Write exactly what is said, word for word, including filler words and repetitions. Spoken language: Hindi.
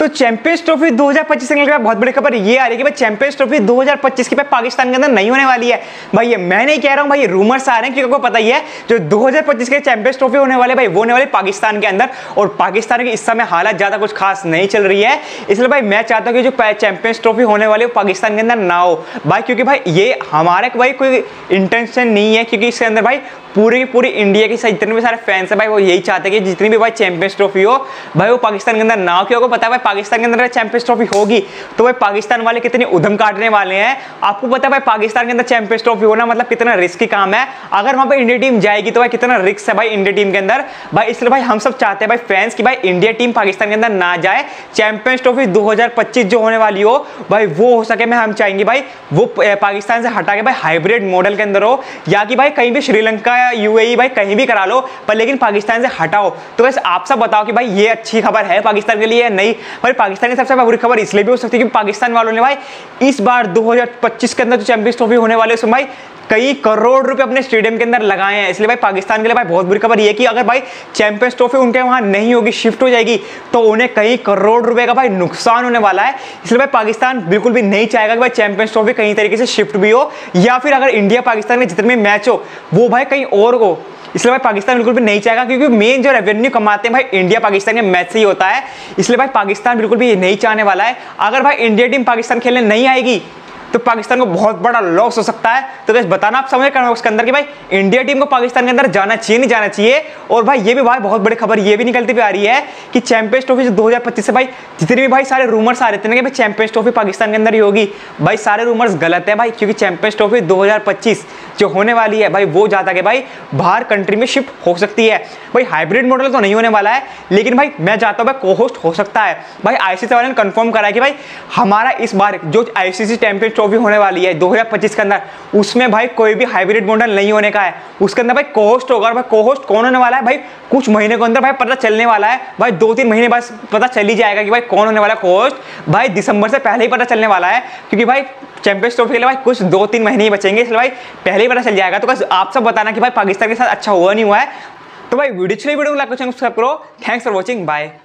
तो चैंपियंस ट्रॉफी दो हज़ार पच्चीस के लिए बहुत बड़ी खबर ये आ रही है कि भाई चैंपियंस ट्रॉफी दो हज़ार पच्चीस की पाकिस्तान के अंदर नहीं होने वाली है। भाई ये मैं नहीं कह रहा हूं, भाई रूमर्स आ रहे हैं, क्योंकि आपको पता ही है जो दो हज़ार पच्चीस के चैंपियंस ट्रॉफी होने वाले भाई वो होने वाले पाकिस्तान के अंदर, और पाकिस्तान की इस समय हालत ज्यादा कुछ खास नहीं चल रही है। इसलिए भाई मैं चाहता हूं कि जो चैंपियंस ट्रॉफी होने वाली है वो पाकिस्तान के अंदर ना हो भाई, क्योंकि भाई ये हमारे भाई कोई इंटेंशन नहीं है, क्योंकि इसके अंदर भाई पूरी की पूरी इंडिया की जितने भी सारे फैंस है भाई वो यही चाहते हैं कि जितनी भी भाई चैंपियंस ट्रॉफी हो भाई वो पाकिस्तान के अंदर ना हो। क्योंकि पता है भाई पाकिस्तान के अंदर चैंपियंस ट्रॉफी होगी तो भाई पाकिस्तान वाले कितनी उधम काटने वाले हैं। आपको पता है भाई पाकिस्तान के अंदर चैंपियंस ट्रॉफी होना मतलब कितना रिस्की काम है। अगर वहां पर इंडिया टीम जाएगी तो भाई कितना रिस्क है भाई इंडिया टीम के अंदर भाई। इसलिए भाई हम सब चाहते हैं भाई फैंस की भाई इंडिया टीम पाकिस्तान के अंदर ना जाए। चैंपियंस ट्रॉफी दो हज़ार पच्चीस जो होने वाली हो भाई वो हो सके मैं हम चाहेंगे भाई वो पाकिस्तान से हटा के भाई हाइब्रिड मॉडल के अंदर हो, या कि भाई कहीं भी श्रीलंका या यूएई भाई कहीं भी करा लो, पर लेकिन पाकिस्तान से हटाओ। तो बस आप सब बताओ कि भाई ये अच्छी खबर है पाकिस्तान के लिए या नहीं। भाई पाकिस्तान की सबसे बुरी खबर इसलिए भी हो सकती है कि पाकिस्तान वालों ने भाई इस बार दो हज़ार पच्चीस के अंदर जो चैंपियंस ट्रॉफी होने वाले उसमें भाई कई करोड़ रुपए अपने स्टेडियम के अंदर लगाए हैं। इसलिए भाई पाकिस्तान के लिए भाई बहुत बुरी खबर ये है कि अगर भाई चैंपियंस ट्रॉफी उनके वहां नहीं होगी, शिफ्ट हो जाएगी, तो उन्हें कई करोड़ रुपए का भाई नुकसान होने वाला है। इसलिए भाई पाकिस्तान बिल्कुल भी नहीं चाहेगा कि भाई चैंपियंस ट्रॉफी कहीं तरीके से शिफ्ट भी हो, या फिर अगर इंडिया पाकिस्तान के जितने भी मैच हो वो भाई कहीं और हो। इसलिए भाई पाकिस्तान बिल्कुल भी नहीं चाहेगा, क्योंकि मेन जो रेवेन्यू कमाते हैं भाई इंडिया पाकिस्तान के मैच से ही होता है। इसलिए भाई पाकिस्तान बिल्कुल भी नहीं चाहने वाला है। अगर भाई इंडिया टीम पाकिस्तान खेलने नहीं आएगी तो पाकिस्तान को बहुत बड़ा लॉस हो सकता है। तो गाइस बताना आप समझ कर उसके अंदर कि भाई इंडिया टीम को पाकिस्तान के अंदर जाना चाहिए नहीं जाना चाहिए। और भाई ये भी भाई बहुत बड़ी खबर ये भी निकलती हुई आ रही है कि चैंपियंस ट्रॉफी दो हज़ार पच्चीस से भाई जितने भी भाई सारे रूमर्स आ रहे थे ना कि भाई चैंपियंस ट्रॉफी पाकिस्तान के अंदर ही होगी, भाई सारे रूमर्स गलत है भाई। क्योंकि चैंपियंस ट्रॉफी दो हज़ार पच्चीस जो होने वाली है भाई वो जाता कि भाई बाहर कंट्री में शिफ्ट हो सकती है। भाई हाइब्रिड मॉडल तो नहीं होने वाला है, लेकिन भाई मैं चाहता हूं भाई को होस्ट हो सकता है। भाई आईसीसी वाले ने कंफर्म करा है कि भाई हमारा इस बार जो आईसीसी चैंपियंस ट्रॉफी होने वाली है दो हज़ार पच्चीस के अंदर उसमें भाई कोई भी हाइब्रिड मॉडल नहीं होने का है। उसके अंदर भाई को होस्ट होगा। और भाई को होस्ट कौन होने वाला है भाई कुछ महीने के अंदर भाई पता चलने वाला है। भाई दो तीन महीने बाद पता चल ही जाएगा कि भाई कौन होने वाला है को होस्ट। भाई दिसंबर से पहले ही पता चलने वाला है, क्योंकि भाई चैंपियंस ट्रॉफी के लिए भाई कुछ दो तीन महीने ही बचेंगे, इसलिए भाई पहले ही पता चल जाएगा। तो बस आप सब बताना कि भाई पाकिस्तान के साथ अच्छा हुआ नहीं हुआ है। तो भाई वीडियो अच्छी वीडियो को लाइक करो, सब्सक्राइब करो। Thanks for watching, bye.